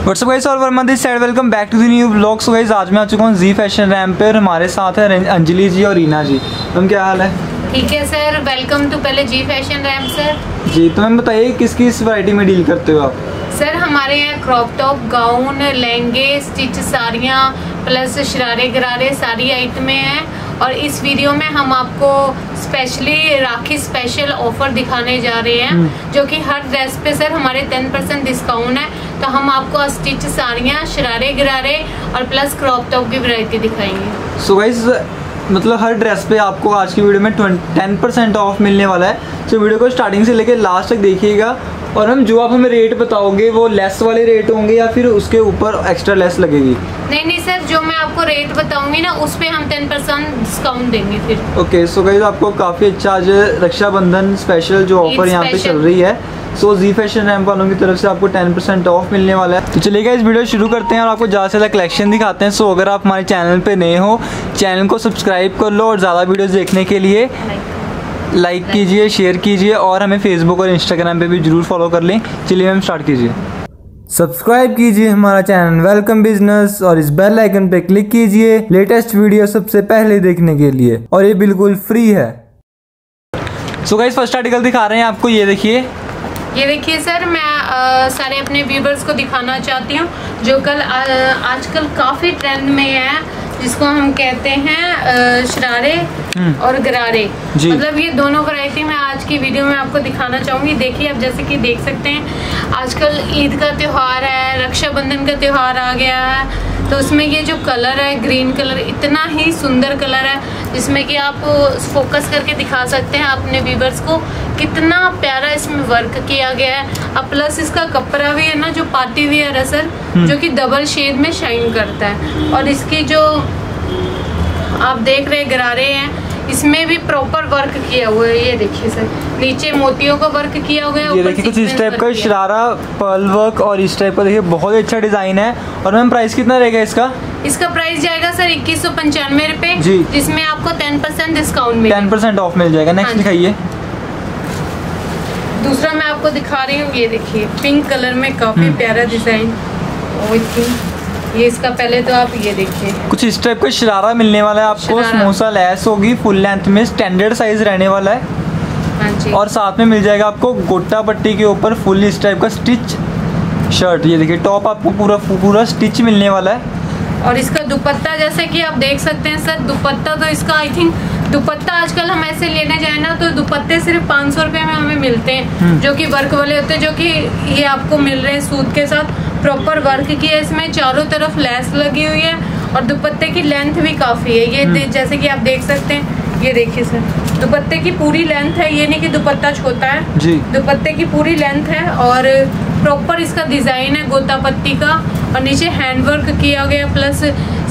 WhatsApp guys, और Verma this side, welcome back to the new blog. So guys, आज मैं आ चुका हूँ जी फैशन रैम पे और हमारे साथ है अंजलि जी और रीना जी। मैम क्या हाल है? ठीक है सर, वेलकम टू पहले जी फैशन रैम सर। जी, तो मैम बताइए किस किस वैरायटी में डील करते हो आप? सर हमारे यहाँ क्रॉप टॉप, गाउन, लहंगे, स्टिच साड़ियाँ प्लस शरारे गरारे सारी आइटमें हैं। और इस वीडियो में हम आपको स्पेशली राखी स्पेशल ऑफर दिखाने जा रहे हैं, जो कि हर ड्रेस पे सर हमारे 10% डिस्काउंट है। तो हम आपको स्टिच साड़ियाँ, शरारे गरारे और प्लस क्रॉप टॉप की वैरायटी दिखाएंगे। सो गाइस, मतलब हर ड्रेस पे आपको आज की वीडियो में 10% ऑफ मिलने वाला है। तो वीडियो को स्टार्टिंग से लेकर लास्ट तक देखिएगा। और हम जो आप हमें रेट बताओगे वो लेस वाले रेट होंगे या फिर उसके ऊपर एक्स्ट्रा लेस लगेगी? नहीं सर, जो मैं आपको रेट बताऊंगी ना उस पे हम 10% डिस्काउंट देंगे फिर। ओके, सो गाइस आपको काफ़ी अच्छा आज रक्षाबंधन स्पेशल जो ऑफर यहाँ पे चल रही है, सो जी फैशन रैम वालों की तरफ से आपको 10% ऑफ मिलने वाला है। तो चलिए गाइस वीडियो शुरू करते हैं और आपको ज़्यादा से ज़्यादा कलेक्शन दिखाते हैं। सो अगर आप हमारे चैनल पे नए हो, चैनल को सब्सक्राइब कर लो और ज़्यादा वीडियोस देखने के लिए लाइक कीजिए, शेयर कीजिए और हमें फेसबुक और इंस्टाग्राम पे भी जरूर फॉलो कर लें। चलिए मैम स्टार्ट कीजिए। सब्सक्राइब कीजिए हमारा चैनल वेलकम बिजनेस और इस बेल आइकन पे क्लिक कीजिए लेटेस्ट वीडियो सबसे पहले देखने के लिए, और ये बिल्कुल फ्री है। सो गाइस फर्स्ट आर्टिकल दिखा रहे हैं आपको, ये देखिए सर, मैं सारे अपने व्यूवर्स को दिखाना चाहती हूँ जो आजकल काफ़ी ट्रेंड में है, जिसको हम कहते हैं शरारे और गरारे। मतलब ये दोनों वैरायटी मैं आज की वीडियो में आपको दिखाना चाहूँगी। देखिए आप जैसे कि देख सकते हैं आजकल ईद का त्यौहार है, रक्षाबंधन का त्यौहार आ गया है, तो उसमें ये जो कलर है ग्रीन कलर, इतना ही सुंदर कलर है जिसमें कि आप फोकस करके दिखा सकते हैं अपने व्यूवर्स को कितना प्यारा इसमें वर्क किया गया है। अब प्लस इसका कपड़ा भी है ना जो पार्टी वियर है सर, जो कि डबल शेड में शाइन करता है। और इसकी जो आप देख रहे गरारे हैं, इसमें भी प्रॉपर वर्क किया हुआ है। ये देखिए सर, नीचे मोतियों का वर्क किया हुआ है, ये देखिए कुछ इस टाइप का शरारा पर्ल वर्क और इस टाइप का, देखिए बहुत अच्छा डिजाइन है। और मैम प्राइस कितना रहेगा इसका? इसका प्राइस जाएगा सर 2195 रुपए, जिसमें आपको 10% डिस्काउंट मिलेगा, 10% ऑफ मिल जाएगा। नेक्स्ट दिखाइए। दूसरा मैं आपको दिखा रही हूँ, ये देखिए पिंक कलर में काफी प्यारा डिजाइन। ये इसका पहले तो आप ये देखिए कुछ इस टाइप का शरारा मिलने वाला है आपको, समोसा लेस होगी, फुल लेंथ में स्टैंडर्ड साइज रहने वाला है। हाँ जी। और साथ में मिल जाएगा आपको गोटा पट्टी के ऊपर फुल इस टाइप का स्टिच शर्ट। ये देखिए टॉप आपको पूरा स्टिच मिलने वाला है। और इसका दुपट्टा जैसे कि आप देख सकते हैं सर, दुपट्टा तो इसका आई थिंक दुपट्टा आजकल हम ऐसे लेने जाए ना तो दुपट्टे सिर्फ 500 रुपये में हमें मिलते हैं, जो कि वर्क वाले होते हैं, जो कि ये आपको मिल रहे हैं सूट के साथ प्रॉपर वर्क किया है। इसमें चारों तरफ लेस लगी हुई है और दुपट्टे की लेंथ भी काफ़ी है। ये जैसे कि आप देख सकते हैं, ये देखिए सर दुपट्टे की पूरी लेंथ है, ये नहीं कि दुपट्टा छोटा है जी, दुपट्टे की पूरी लेंथ है। और प्रॉपर इसका डिज़ाइन है गोता पत्ती का, और नीचे हैंड वर्क किया गया, प्लस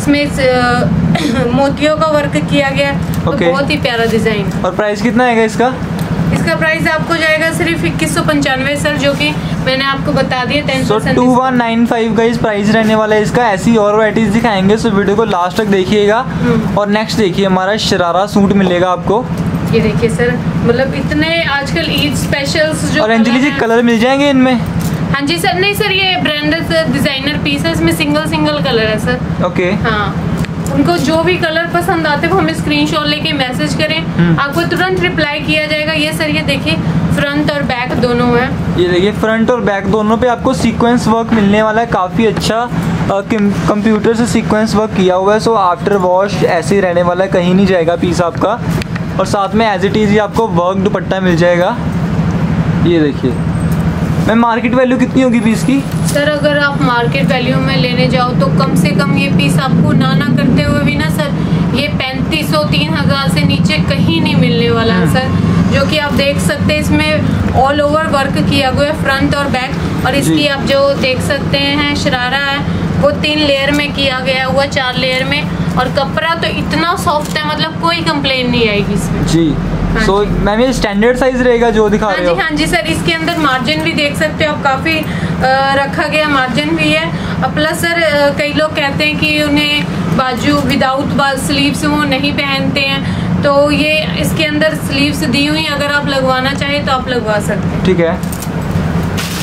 इसमें मोतियों का वर्क किया गया। तो बहुत ही प्यारा डिज़ाइन। और प्राइस कितना आएगा इसका? इसका प्राइस आपको जाएगा सिर्फ 2195 सर, जो कि मैंने आपको बता दिया 10%। 2195 का इस प्राइस रहने वाला है इसका। ऐसी और वैराइटीज दिखाएंगे, सो वीडियो को लास्ट तक देखिएगा। और नेक्स्ट देखिए हमारा शरारा सूट मिलेगा आपको। ये देखिए सर, मतलब इतने आजकल ईद स्पेशल्स जो। और अंजलि जी कलर मिल जाएंगे इनमें? हाँ जी सर, नहीं सर ये ब्रांडेड डिजाइनर पीस है, इसमें सिंगल कलर है सर। ओके हाँ, उनको जो भी कलर पसंद आते हैं वो हमें स्क्रीनशॉट लेके मैसेज करें, आपको तुरंत रिप्लाई किया जाएगा। ये सर ये देखिए फ्रंट और बैक दोनों है। ये देखिए फ्रंट और बैक दोनों पे आपको सीक्वेंस वर्क मिलने वाला है, काफ़ी अच्छा कंप्यूटर से सीक्वेंस वर्क किया हुआ है। सो आफ्टर वॉश ऐसे ही रहने वाला है, कहीं नहीं जाएगा पीस आपका। और साथ में एज इट इज़ आपको वर्क दुपट्टा मिल जाएगा। ये देखिए मैम मार्केट वैल्यू कितनी होगी पीस की? सर अगर आप मार्केट वैल्यू में लेने जाओ तो कम से कम ये पीस आपको ना करते हुए भी ना सर, ये 3500 3000 से नीचे कहीं नहीं मिलने वाला है सर। जो कि आप देख सकते हैं इसमें ऑल ओवर वर्क किया हुआ है फ्रंट और बैक। और इसकी आप जो देख सकते हैं शरारा है वो 3 लेयर में किया गया हुआ, 4 लेयर में। और कपड़ा तो इतना सॉफ्ट है, मतलब कोई कंप्लेन नहीं आएगी इसमें जी। सो मैम ये स्टैंडर्ड साइज रहेगा जो दिखा रहे हो? हाँ जी सर, इसके अंदर मार्जिन भी देख सकते हो आप, काफ़ी रखा गया मार्जिन भी है। और प्लस सर कई लोग कहते हैं कि उन्हें बाजू विदाउट स्लीव्स वो नहीं पहनते हैं, तो ये इसके अंदर स्लीव्स दी हुई, अगर आप लगवाना चाहें तो आप लगवा सकते हैं। ठीक है।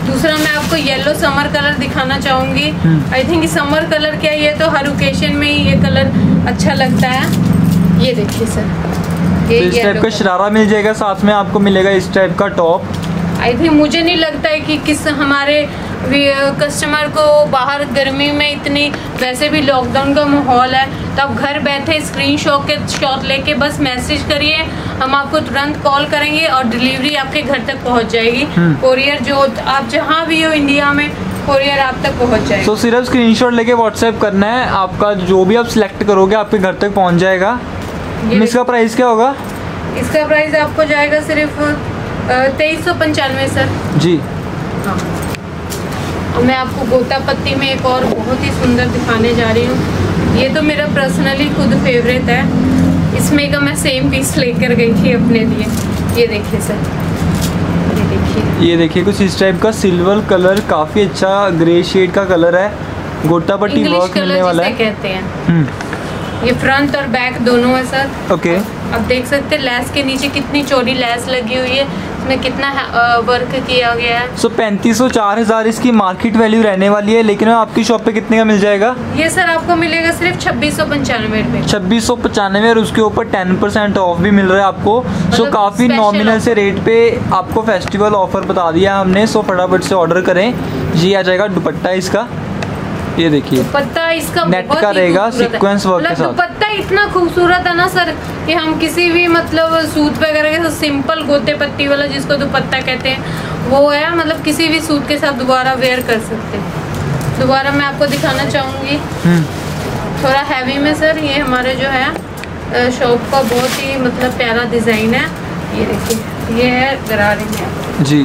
दूसरा मैं आपको येलो समर कलर दिखाना चाहूंगी। आई थिंक समर कलर क्या है, ये तो हर ओकेशन में ही ये कलर अच्छा लगता है। ये देखिए सर, ये इस टाइप का शरारा मिल जाएगा, साथ में आपको मिलेगा इस टाइप का टॉप। आई थिंक मुझे नहीं लगता है कि किस हमारे कस्टमर को बाहर गर्मी में इतनी, वैसे भी लॉकडाउन का माहौल है, तो आप घर बैठे स्क्रीनशॉट लेके बस मैसेज करिए, हम आपको तुरंत कॉल करेंगे और डिलीवरी आपके घर तक पहुंच जाएगी। कोरियर जो आप जहां भी हो इंडिया में, कोरियर आप तक पहुंच जाएगा। तो सिर्फ स्क्रीनशॉट लेके व्हाट्सएप करना है, आपका जो भी आप सिलेक्ट करोगे आपके घर तक पहुंच जाएगा। इसका प्राइस क्या होगा? इसका प्राइस आपको जाएगा सिर्फ 2395 सर जी। हाँ, मैं आपको गोटा पत्ती में एक और बहुत ही सुंदर दिखाने जा रही हूँ। ये तो मेरा पर्सनली खुद फेवरेट है, इसमें का मैं सेम पीस लेकर गई थी अपने लिए। ये देखिए सर, ये देखिए कुछ इस टाइप का सिल्वर कलर, काफी अच्छा ग्रे शेड का कलर है, गोटा पट्टी वर्क मिलने वाला है, कहते हैं। ये फ्रंट और बैक दोनों है सर। ओके। आप देख सकते हैं लेस के नीचे कितनी चौड़ी लेस लगी हुई है, इसमें कितना वर्क किया गया है। 3500 4000 इसकी मार्केट वैल्यू रहने वाली है, लेकिन आपकी शॉप पे कितने का मिल जाएगा? ये सर आपको मिलेगा सिर्फ 2695 रुपए। 2695 और उसके ऊपर 10% ऑफ भी मिल रहा है आपको। सो काफी नॉमिनल से रेट पे आपको फेस्टिवल ऑफर बता दिया हमने। सो फटाफट से ऑर्डर करें। ये आ जाएगा दुपट्टा इसका, ये देखिए दुपट्टा इसका नेट का रहेगा सीक्वेंस वर्क के साथ। दुपट्टा इतना खूबसूरत है ना सर कि हम किसी भी मतलब सूट वगैरह के साथ, सिंपल गोटे पत्ती वाला जिसको दुपट्टा कहते हैं वो है, मतलब किसी भी सूट के साथ दोबारा वेयर कर सकते हैं। दोबारा मैं आपको दिखाना चाहूंगी थोड़ा हैवी में सर। ये हमारे जो है शॉप का बहुत ही मतलब प्यारा डिजाइन है। ये देखिए, ये है गरारे में जी।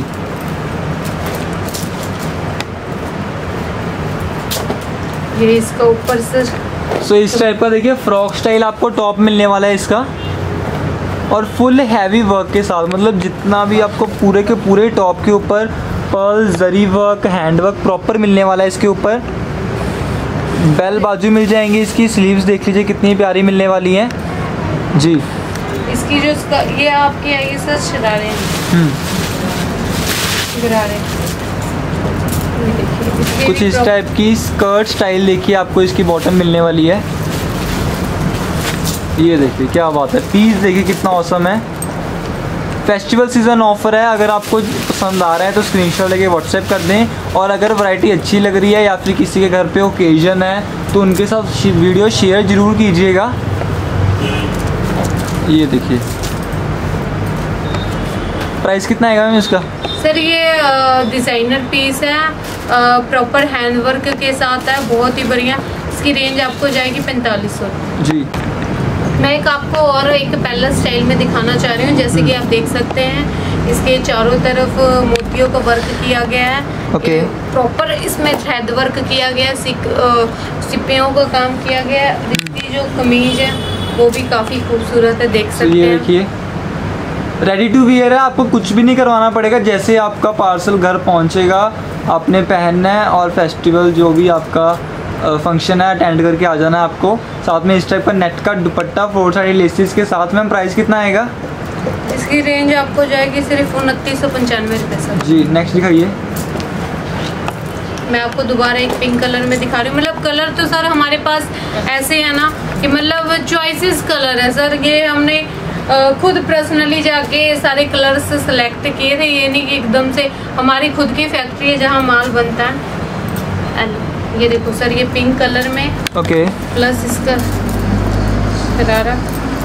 ये इसका ऊपर से सो इस टाइप का देखिए फ्रॉक स्टाइल आपको टॉप मिलने वाला है इसका, और फुल हैवी वर्क के साथ, मतलब जितना भी आपको पूरे के पूरे टॉप के ऊपर पर्ल जरी वर्क हैंड वर्क प्रॉपर मिलने वाला है इसके ऊपर। बेल बाजू मिल जाएंगी, इसकी स्लीव्स देख लीजिए कितनी प्यारी मिलने वाली हैं जी। इसकी जो ये आपकी आएगी सर शरारे, कुछ इस टाइप की स्कर्ट स्टाइल देखिए आपको इसकी बॉटम मिलने वाली है। ये देखिए क्या बात है, पीस देखिए कितना औसम है। फेस्टिवल सीजन ऑफर है, अगर आपको पसंद आ रहा है तो स्क्रीनशॉट लेके व्हाट्सएप कर दें, और अगर वैरायटी अच्छी लग रही है या फिर किसी के घर पे ओकेजन है तो उनके साथ वीडियो शेयर ज़रूर कीजिएगा। ये देखिए प्राइस कितना आएगा मैम इसका? सर ये डिज़ाइनर पीस है, प्रॉपर हैंडवर्क के साथ है, बहुत ही बढ़िया। इसकी रेंज आपको जाएगी 4500 जी। मैं एक आपको और एक पैलेस स्टाइल में दिखाना चाह रही हूँ। जैसे कि आप देख सकते हैं इसके चारों तरफ मोतियों का वर्क किया गया है। ओके। प्रॉपर इसमें थ्रेड वर्क किया गया है, सिप्पियों का काम किया गया है। इसकी जो कमीज है वो भी काफ़ी खूबसूरत है, देख सकते हैं। ये देखिए रेडी टू वियर है, आपको कुछ भी नहीं करवाना पड़ेगा, जैसे आपका पार्सल घर पहुंचेगा आपने पहनना है और फेस्टिवल जो भी आपका फंक्शन है अटेंड करके आ जाना है आपको। साथ में इस टाइप का नेट का दुपट्टा 4 साइड लेसिस के साथ में। प्राइस कितना आएगा? इसकी रेंज आपको जाएगी सिर्फ 2995 रुपये सर जी। नेक्स्ट दिखाइए। मैं आपको दोबारा एक पिंक कलर में दिखा रही हूँ। मतलब कलर तो सर हमारे पास ऐसे है ना कि मतलब चॉइसेस कलर है सर। ये हमने खुद पर्सनली जाके सारे कलर्स सेलेक्ट किए थे, ये नहीं कि एकदम से। हमारी खुद की फैक्ट्री है जहाँ माल बनता है। ये देखो सर, ये पिंक कलर में ओके प्लस इसका शरारा।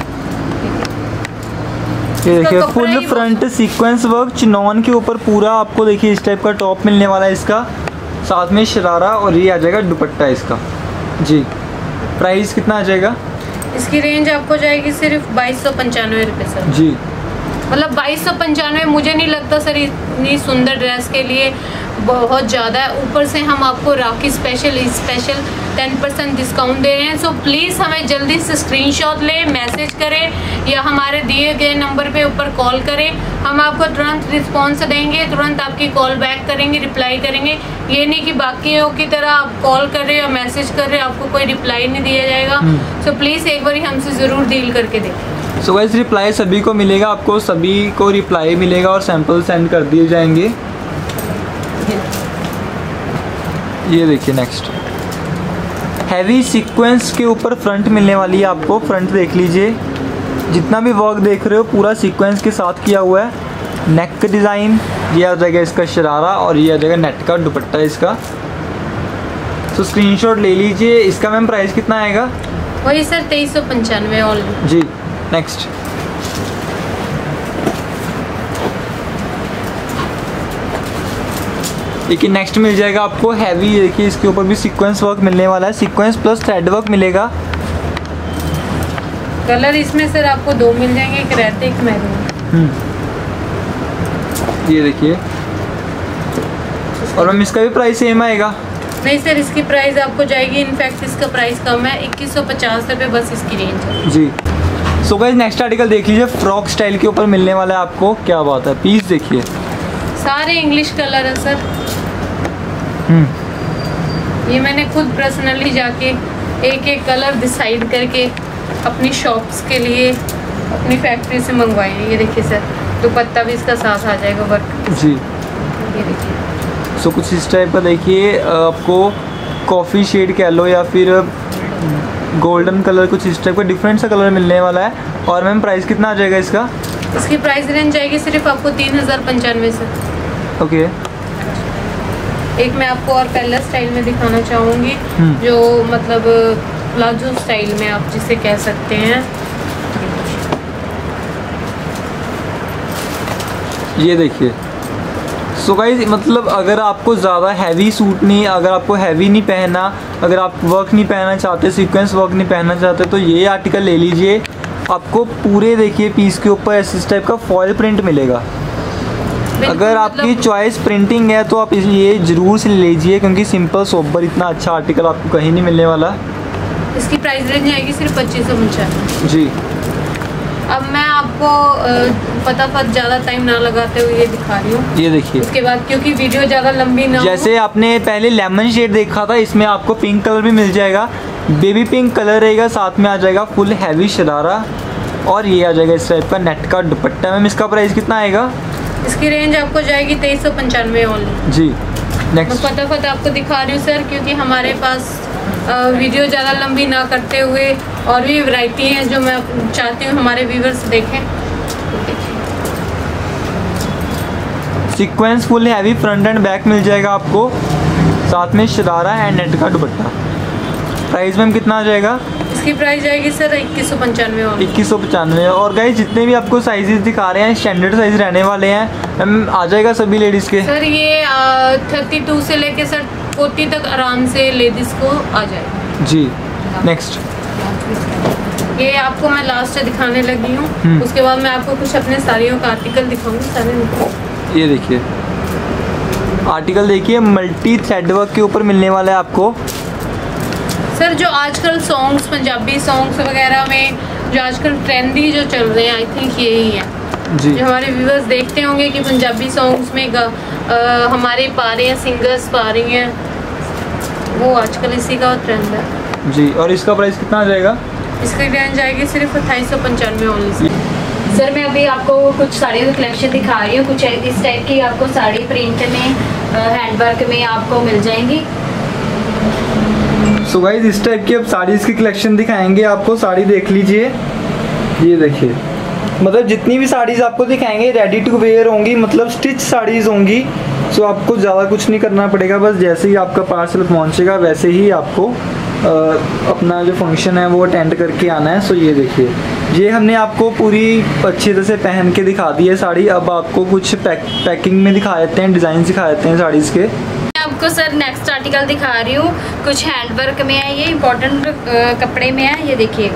ये देखिए full front sequins work chinon के ऊपर पूरा आपको देखिए इस टाइप का टॉप मिलने वाला है इसका, साथ में शरारा, और ये आ जाएगा दुपट्टा इसका जी। प्राइस कितना आ जाएगा? इसकी रेंज आपको जाएगी सिर्फ 2295 रुपये सर जी। मतलब 2295 मुझे नहीं लगता सर इतनी सुंदर ड्रेस के लिए बहुत ज़्यादा है। ऊपर से हम आपको राखी स्पेशल 10% डिस्काउंट दे रहे हैं। सो प्लीज़ हमें जल्दी से स्क्रीनशॉट लें, मैसेज करें या हमारे दिए गए नंबर पे ऊपर कॉल करें। हम आपको तुरंत रिस्पॉन्स देंगे, तुरंत आपकी कॉल बैक करेंगे, रिप्लाई करेंगे। ये नहीं कि बाकियों की तरह आप कॉल कर रहे हो या मैसेज कर रहे हो आपको कोई रिप्लाई नहीं दिया जाएगा। सो प्लीज़ एक बार हमसे ज़रूर डील करके देखें। सो गाइस रिप्लाई सभी को मिलेगा, आपको सभी को रिप्लाई मिलेगा और सैंपल सेंड कर दिए जाएंगे। ये देखिए नेक्स्ट हैवी सीक्वेंस के ऊपर फ्रंट मिलने वाली है आपको। फ्रंट देख लीजिए, जितना भी वर्क देख रहे हो पूरा सीक्वेंस के साथ किया हुआ है। नेक का डिज़ाइन, ये आ जाएगा इसका शरारा और ये आ जाएगा नेट का दुपट्टा इसका। तो स्क्रीनशॉट ले लीजिए। इसका मैम प्राइस कितना आएगा? वही सर 2395 ऑल जी। नेक्स्ट देखिए नेक्स्ट मिल जाएगा आपको हैवी। देखिए इसके ऊपर भी सीक्वेंस वर्क मिलने वाला है, सीक्वेंस प्लस थ्रेड वर्क मिलेगा। कलर इसमें सर आपको 2 मिल जाएंगे, एक रेड एक मैरून। ये देखिए, और मैम इसका भी प्राइस सेम आएगा? नहीं सर, इसकी प्राइस आपको जाएगी, इनफैक्ट इसका प्राइस कम है, 2150 रुपये बस इसकी रेंज है जी। सो गाइस नेक्स्ट आर्टिकल देख लीजिए, फ्रॉक स्टाइल के ऊपर मिलने वाला है आपको। क्या बात है, पीस देखिए, सारे इंग्लिश कलर है सर। ये मैंने खुद पर्सनली जाके एक एक कलर डिसाइड करके अपनी शॉप्स के लिए अपनी फैक्ट्री से मंगवाए हैं। ये देखिए सर, दुपट्टा भी इसका साथ आ जाएगा वर्क जी। ये देखिए। सो कुछ इस टाइप का देखिए, आपको कॉफ़ी शेड कह लो या फिर गोल्डन कलर, कुछ इस टाइप का डिफरेंट सा कलर मिलने वाला है। और मैम प्राइस कितना आ जाएगा इसका? इसकी प्राइस रेंज जाएगी सिर्फ आपको 3095 से। ओके। एक मैं आपको और कलर स्टाइल में दिखाना चाहूँगी, जो मतलब प्लाजो स्टाइल में आप जिसे कह सकते हैं। ये देखिए। सो गाइस मतलब अगर आपको ज़्यादा हैवी सूट नहीं, अगर आपको हैवी नहीं पहनना, अगर आप वर्क नहीं पहनना चाहते, सीक्वेंस वर्क नहीं पहनना चाहते, तो ये आर्टिकल ले लीजिए। आपको पूरे देखिए पीस के ऊपर इस टाइप का फॉयल प्रिंट मिलेगा। अगर आपकी चॉइस प्रिंटिंग है तो आप ये ज़रूर से ले लीजिए, क्योंकि सिंपल सोबर इतना अच्छा आर्टिकल आपको कहीं नहीं मिलने वाला। इसकी प्राइस रेंज आएगी सिर्फ 2595 जी। अब मैं आपको फटाफट ज़्यादा टाइम ना लगाते हुए ये दिखा रही हूँ। ये देखिए, उसके बाद क्योंकि वीडियो ज़्यादा लंबी ना जैसे आपने पहले लेमन शेड देखा था, इसमें आपको पिंक कलर भी मिल जाएगा। बेबी पिंक कलर रहेगा, साथ में आ जाएगा फुल हैवी शरारा और ये आ जाएगा इस टाइप का नेट का दुपट्टा। मैम इसका प्राइस कितना आएगा? इसकी रेंज आपको जाएगी 2395 ओनली जी। मैं नेक्स्ट फटाफट आपको दिखा रही हूँ सर, क्योंकि हमारे पास वीडियो ज़्यादा लंबी ना करते हुए और भी वैरायटी है जो मैं चाहती हूँ हमारे व्यूवर्स देखें। Sequins full heavy front and back मिल जाएगा आपको, साथ में शरारा एंड नेट का दुपट्टा। प्राइस मैम कितना आ जाएगा? इसकी प्राइस जाएगी सर 2195 और 2195। और गाइस जितने भी आपको साइजेस दिखा रहे हैं स्टैंडर्ड साइज रहने वाले हैं। मैम आ जाएगा सभी लेडीज़ के? सर ये 32 से लेके सर 40 तक आराम से लेडीज़ को आ जाएगा जी। नेक्स्ट ये आपको मैं लास्ट दिखाने लगी हूँ, उसके बाद मैं आपको कुछ अपने साड़ियों का आर्टिकल दिखाऊंगी सारे। ये देखिए आर्टिकल देखिए, मल्टी थ्रेड वर्क के ऊपर मिलने वाला है आपको। सर जो आजकल सॉन्ग्स, पंजाबी सॉन्ग्स वगैरह में जो आजकल ट्रेंडी जो चल रहे हैं, आई थिंक यही है जी। जो हमारे व्यूअर्स देखते होंगे कि पंजाबी सॉन्ग्स में हमारे पा रहे हैं, सिंगर्स पा रही हैं, वो आजकल इसी का ट्रेंड है जी। और इसका प्राइस कितना आ जाएगा? इसकी रेंज आएगी सिर्फ 2895 ओनली। सर मैं अभी आपको कुछ साड़ियों की कलेक्शन दिखा रही हूँ। कुछ इस टाइप की आपको साड़ी प्रिंट में, हैंडवर्क में आपको मिल जाएंगी। सो गाइस इस टाइप की अब साड़ीज़ की कलेक्शन दिखाएंगे आपको। साड़ी देख लीजिए, ये देखिए, मतलब जितनी भी साड़ीज़ आपको दिखाएंगे रेडी टू वेयर होंगी, मतलब स्टिच साड़ीज़ होंगी। सो आपको ज़्यादा कुछ नहीं करना पड़ेगा, बस जैसे ही आपका पार्सल पहुंचेगा वैसे ही आपको अपना जो फंक्शन है वो अटेंड करके आना है। सो ये देखिए, ये हमने आपको पूरी अच्छी तरह से पहन के दिखा दी है साड़ी। अब आपको कुछ पैकिंग में दिखा देते हैं, डिज़ाइन दिखा देते हैं साड़ीज़ के। आपको सर नेक्स्ट आर्टिकल दिखा रही हूँ, कुछ हैंडवर्क में है, ये इम्पोर्टेंट कपड़े में है। ये देखिए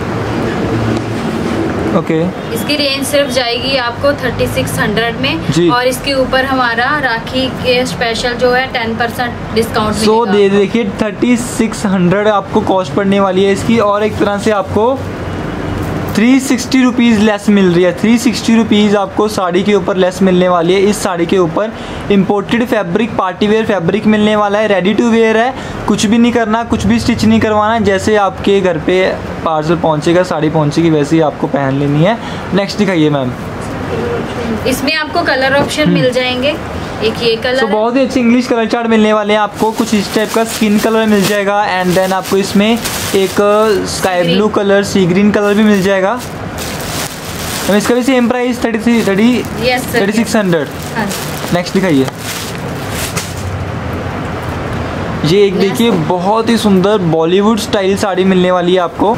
ओके। इसकी रेंज सिर्फ जाएगी आपको 3600 में जी। और इसके ऊपर हमारा राखी के स्पेशल जो है 10% डिस्काउंट सो देखिए 3600 आपको कॉस्ट पड़ने वाली है इसकी। और एक तरह से आपको 360 रुपीज़ लेस मिल रही है। 360 रुपीज़ आपको साड़ी के ऊपर लेस मिलने वाली है। इस साड़ी के ऊपर imported fabric, party wear fabric मिलने वाला है। रेडी टू वेयर है, कुछ भी नहीं करना, कुछ भी स्टिच नहीं करवाना। जैसे आपके घर पे पार्सल पहुंचेगा, साड़ी पहुंचेगी, वैसे ही आपको पहन लेनी है। नेक्स्ट दिखाइए मैम। इसमें आपको कलर ऑप्शन मिल जाएंगे। एक ये कलर बहुत ही अच्छे इंग्लिश कलर चार्ट मिलने वाले हैं आपको। कुछ इस टाइप का स्किन कलर मिल जाएगा एंड देन आपको इसमें एक sky blue colour, sea green colour भी मिल जाएगा। इसका भी सेम प्राइस 3600। नेक्स्ट दिखाइए। ये एक देखिए बहुत ही सुंदर बॉलीवुड स्टाइल साड़ी मिलने वाली है आपको।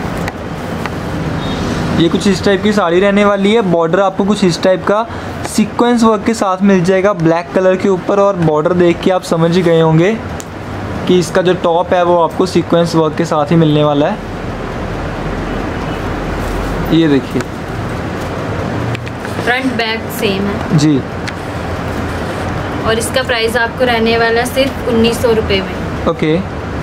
ये कुछ इस टाइप की साड़ी रहने वाली है। बॉर्डर आपको कुछ इस टाइप का सीक्वेंस वर्क के साथ मिल जाएगा ब्लैक कलर के ऊपर, और बॉर्डर देख के आप समझ ही गए होंगे कि इसका जो टॉप है वो आपको सीक्वेंस वर्क के साथ ही मिलने वाला है। ये देखिए फ्रंट बैक सेम है जी, और इसका प्राइस आपको रहने वाला सिर्फ 1900 रुपये में। ओके।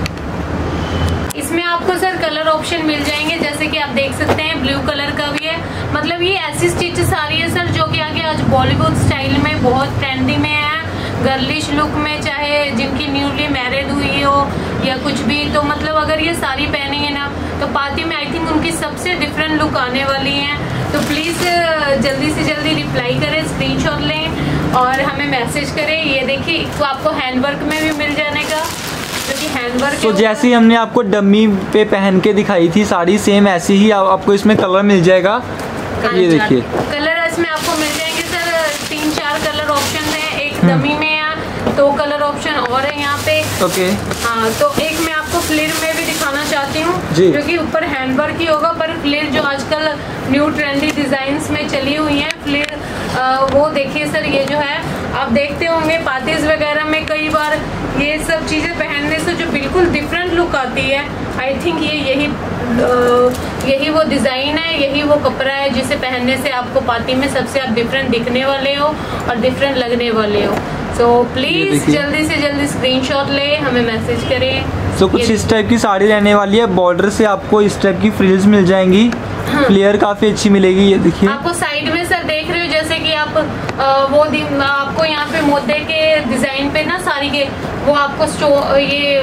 इसमें आपको सर कलर ऑप्शन मिल जाएंगे, जैसे कि आप देख सकते हैं ब्लू कलर का भी है। मतलब ये ऐसी स्टिच साड़ी है सर जो कि आगे आज बॉलीवुड स्टाइल में बहुत ट्रेंडी में है, गर्लिश लुक में, चाहे जिनकी न्यूली मैरिड हुई हो या कुछ भी। तो मतलब अगर ये साड़ी पहनेंगे ना तो पार्टी में आई थिंक उनकी सबसे डिफरेंट लुक आने वाली है। तो प्लीज़ जल्दी से जल्दी रिप्लाई करें, स्क्रीनशॉट लें और हमें मैसेज करें। ये देखिए तो आपको हैंडवर्क में भी मिल जाने का, क्योंकि हैंडवर्क तो जैसे ही हमने आपको डमी पे पहन के दिखाई थी साड़ी, सेम ऐसी ही आपको इसमें कलर मिल जाएगा। ये देखिए कलर इसमें आपको मिल जाएंगे सर 3-4 कलर ऑप्शन है। एक डमी में है, 2 कलर ऑप्शन और है यहाँ पे। ओके। हाँ, तो एक मैं आपको फ्लेयर में भी दिखाना चाहती हूँ, जो कि ऊपर हैंडवर्क ही होगा, पर फ्लेयर जो आजकल न्यू ट्रेंडी डिजाइन्स में चली हुई है फ्लेयर, वो देखिए सर। ये जो है आप देखते होंगे पार्टीज वगैरह में कई बार ये सब चीजें पहनने से जो बिल्कुल डिफरेंट लुक आती है। आई थिंक यही वो डिजाइन है, यही वो कपड़ा है जिसे पहनने से आपको पार्टी में सबसे आप डिफरेंट दिखने वाले हो और डिफरेंट लगने वाले हो। सो प्लीज जल्दी से जल्दी स्क्रीनशॉट ले, हमें मैसेज करें। तो कुछ इस टाइप की साड़ी रहने वाली है। बॉर्डर से आपको इस टाइप की फ्रिल्स मिल जाएंगी। फ्लेयर काफी अच्छी मिलेगी। ये देखिए आपको साइड में सर देख रहे हो, जैसे कि आप आपको यहाँ पे मोती के डिजाइन पे ना साड़ी के वो आपको ये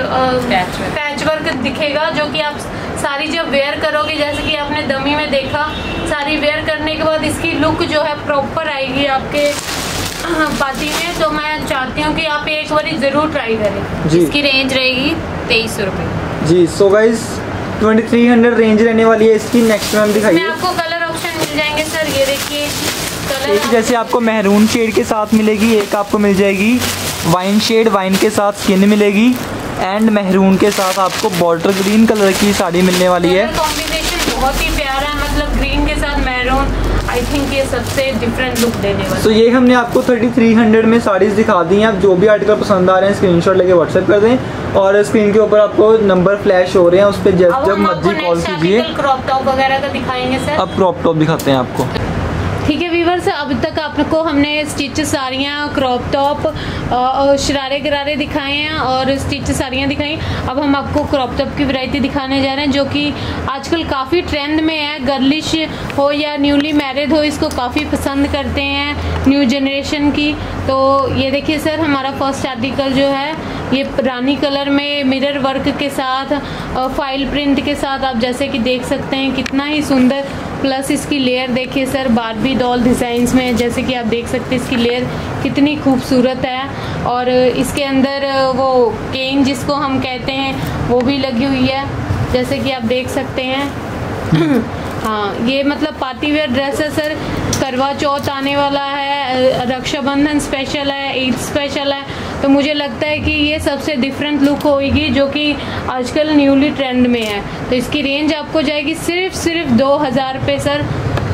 पैच वर्क दिखेगा, जो कि आप साड़ी जब वेयर करोगे, जैसे कि आपने डमी में देखा, साड़ी वेयर करने के बाद इसकी लुक जो है प्रॉपर आएगी आपके पार्टी में। तो मैं चाहती हूँ कि आप एक बार जरूर ट्राई करें। इसकी रेंज रहेगी 2300 रुपये जी। सो गाइस 2300 रेंज रहने वाली है इसकी। नेक्स्ट मैम दिखाइए। आपको कलर ऑप्शन मिल जाएंगे सर। ये देखिए कलर एक जैसे आपको मेहरून शेड के साथ मिलेगी, एक आपको मिल जाएगी वाइन शेड, वाइन के साथ स्किन मिलेगी, एंड मेहरून के साथ आपको बॉर्डर ग्रीन कलर की साड़ी मिलने वाली है। कॉम्बिनेशन बहुत ही प्यारा है, मतलब ग्रीन के साथ मैरून। आई थिंक ये सबसे डिफरेंट लुक देने वाला। तो ये हमने आपको 3300 में साड़ीज दिखा दी हैं। आप जो भी आर्टिकल पसंद आ रहे हैं स्क्रीनशॉट लेके व्हाट्सएप कर दें, और स्क्रीन के ऊपर आपको नंबर फ्लैश हो रहे हैं, उस पर जब मर्जी कॉल कीजिए। क्रॉप टॉप वगैरह का दिखाएंगे सर। अब क्रॉप टॉप दिखाते हैं आपको। ठीक है व्यूवर्स, अब तक आपको हमने स्टिच साड़ियाँ, क्रॉप टॉप, शरारे गरारे दिखाए हैं और स्टिच साड़ियाँ दिखाई। अब हम आपको क्रॉप टॉप की वैरायटी दिखाने जा रहे हैं, जो कि आजकल काफ़ी ट्रेंड में है। गर्लिश हो या न्यूली मैरिड हो, इसको काफ़ी पसंद करते हैं न्यू जनरेशन की। तो ये देखिए सर, हमारा फर्स्ट आर्टिकल जो है ये रानी कलर में मिरर वर्क के साथ, फाइल प्रिंट के साथ, आप जैसे कि देख सकते हैं कितना ही सुंदर। प्लस इसकी लेयर देखिए सर, बारबी डॉल डिज़ाइंस में, जैसे कि आप देख सकते हैं इसकी लेयर कितनी खूबसूरत है। और इसके अंदर वो केन जिसको हम कहते हैं वो भी लगी हुई है, जैसे कि आप देख सकते हैं। हाँ, ये मतलब पार्टी वेयर ड्रेस है सर। करवा चौथ आने वाला है, रक्षाबंधन स्पेशल है, ईद स्पेशल है, तो मुझे लगता है कि ये सबसे डिफरेंट लुक होगी, जो कि आजकल न्यूली ट्रेंड में है। तो इसकी रेंज आपको जाएगी सिर्फ 2000 रुपये सर,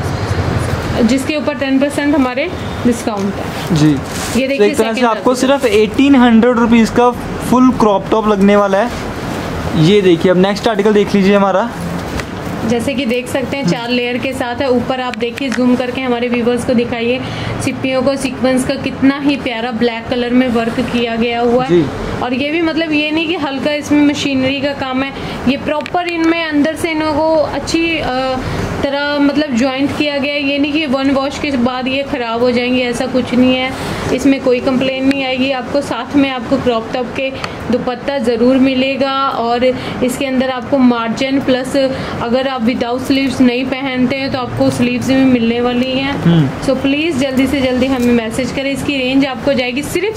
जिसके ऊपर 10% हमारे डिस्काउंट है जी। ये देखिए एक तरह से आपको सिर्फ 1800 रुपीज़ का फुल क्रॉप टॉप लगने वाला है। ये देखिए, अब नेक्स्ट आर्टिकल देख लीजिए हमारा। जैसे कि देख सकते हैं 4 लेयर के साथ है। ऊपर आप देखिए, जूम करके हमारे व्यूवर्स को दिखाइए, सिप्पियों को सीक्वेंस का कितना ही प्यारा ब्लैक कलर में वर्क किया गया हुआ है। और ये भी मतलब ये नहीं कि हल्का इसमें मशीनरी का काम है, ये प्रॉपर इनमें अंदर से इनको अच्छी तरह मतलब ज्वाइंट किया गया है। ये नहीं कि 1 वॉश के बाद ये ख़राब हो जाएंगे, ऐसा कुछ नहीं है। इसमें कोई कंप्लेन नहीं आएगी। आपको साथ में आपको क्रॉप टॉप के दुपट्टा ज़रूर मिलेगा और इसके अंदर आपको मार्जिन प्लस अगर आप विदाउट स्लीव्स नहीं पहनते हैं तो आपको स्लीव्स भी मिलने वाली हैं। सो प्लीज़ जल्दी से जल्दी हमें मैसेज करें। इसकी रेंज आपको जाएगी सिर्फ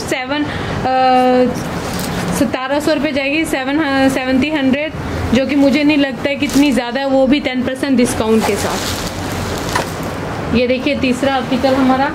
1700 रुपये जाएगी, 1700, जो कि मुझे नहीं लगता है कितनी ज़्यादा है, वो भी 10% डिस्काउंट के साथ। ये देखिए तीसरा आर्टिकल हमारा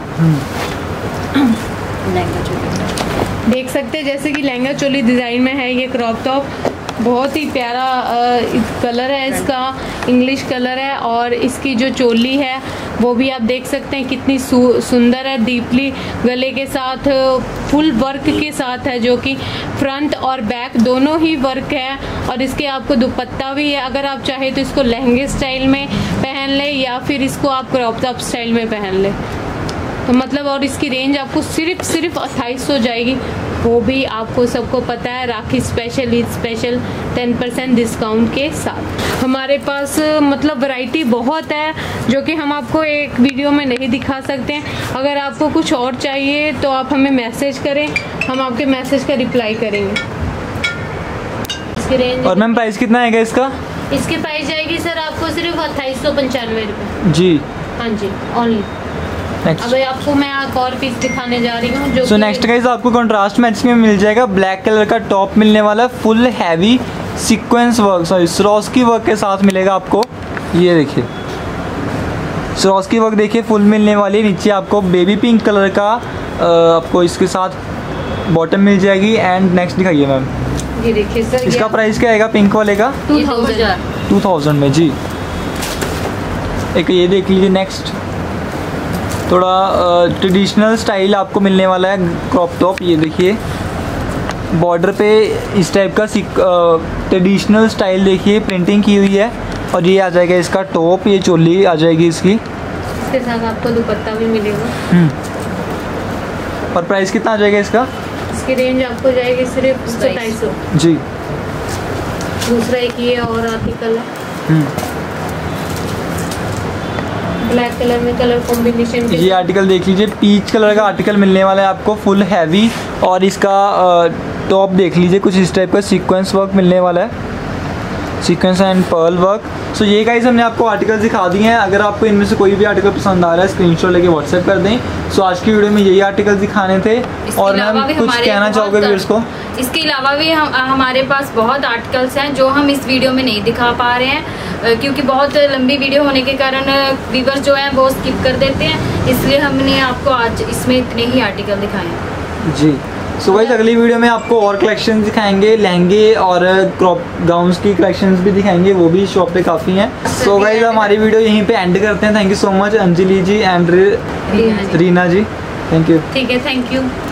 देख सकते हैं, जैसे कि लहंगा चोली डिज़ाइन में है। ये क्रॉप टॉप बहुत ही प्यारा कलर है इसका, इंग्लिश कलर है और इसकी जो चोली है वो भी आप देख सकते हैं कितनी सुंदर है। डीपली गले के साथ फुल वर्क के साथ है, जो कि फ्रंट और बैक दोनों ही वर्क है और इसके आपको दुपट्टा भी है। अगर आप चाहे तो इसको लहंगे स्टाइल में पहन ले या फिर इसको आप क्रॉप टॉप स्टाइल में पहन ले तो मतलब, और इसकी रेंज आपको सिर्फ 2800 जाएगी, वो भी आपको सबको पता है Rakhi special, Eid special 10% discount के साथ। हमारे पास मतलब वैरायटी बहुत है जो कि हम आपको एक वीडियो में नहीं दिखा सकते हैं। अगर आपको कुछ और चाहिए तो आप हमें मैसेज करें, हम आपके मैसेज का रिप्लाई करेंगे। इसकी रेंज और मैम प्राइस कितना आएगा इसका? इसकी प्राइस जाएगी सर आपको सिर्फ 2895 रुपये जी। हाँ जी, ऑनली। अब आपको मैं एक और पीस दिखाने जा रही हूँ जो नेक्स्ट गाइस आपको कंट्रास्ट मैच में मिल जाएगा। ब्लैक कलर का टॉप मिलने वाला है, full heavy sequins work, sorry Swarovski work के साथ मिलेगा आपको। ये देखिए स्वरोस्की वर्क देखिए फुल मिलने वाली है। नीचे आपको बेबी पिंक कलर का आपको इसके साथ बॉटम मिल जाएगी। एंड नेक्स्ट दिखाइए मैम। ये देखिए सर, इसका प्राइस क्या आएगा पिंक वाले का? 2000 में जी। एक ये देख लीजिए नेक्स्ट, थोड़ा ट्रेडिशनल स्टाइल आपको मिलने वाला है क्रॉप टॉप। ये देखिए बॉर्डर पे इस टाइप का ट्रेडिशनल स्टाइल देखिए प्रिंटिंग की हुई है और ये आ जाएगा इसका टॉप, ये चोली आ जाएगी इसकी, इसके साथ आपको दुपट्टा भी मिलेगा। और प्राइस कितना आ जाएगा इसका? इसकी रेंज आपको जाएगी सिर्फ 2700 जी। दूसरा एक ये और आर्टिकल है ब्लैक कलर में, कलर कॉम्बिनेशन। ये आर्टिकल देख लीजिए, पीच कलर का आर्टिकल मिलने वाला है आपको, फुल हैवी। और इसका टॉप देख लीजिए कुछ इस टाइप का सीक्वेंस वर्क मिलने वाला है, sequins and pearl work. So ये गाइस हमने आपको आर्टिकल दिखा दिए हैं। अगर आपको इनमें से कोई भी आर्टिकल पसंद आ रहा है स्क्रीनशॉट लेके व्हाट्सएप कर दें। सो आज की वीडियो में यही आर्टिकल दिखाने थे। और मैम कुछ कहना चाहोगे व्यूअर्स को? इसके अलावा भी हमारे पास बहुत आर्टिकल्स हैं जो हम इस वीडियो में नहीं दिखा पा रहे हैं क्योंकि बहुत लंबी वीडियो होने के कारण व्यूअर्स जो हैं वो स्किप कर देते हैं, इसलिए हमने आपको आज इसमें इतने ही आर्टिकल दिखाए हैं जी। सो गाइस अगली वीडियो में आपको और कलेक्शन दिखाएंगे, लहंगे और क्रॉप गाउन्स की कलेक्शंस भी दिखाएंगे, वो भी शॉप पे काफ़ी हैं। सो गाइस हमारी वीडियो यहीं पे एंड करते हैं। Thank you so much Anjali ji and Reena ji, thank you. ठीक है, थैंक यू।